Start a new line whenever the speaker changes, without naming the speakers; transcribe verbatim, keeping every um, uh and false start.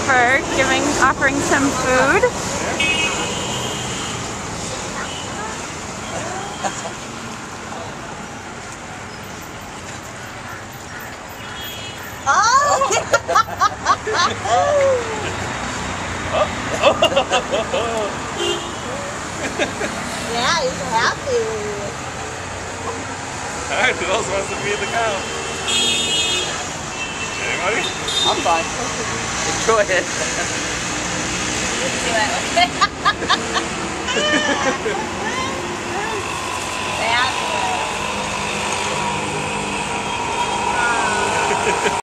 for giving, offering some food.
Oh! Yeah, he's happy.
Alright, who else wants to feed the cow? Anybody?
I'm fine. Enjoy it.
That's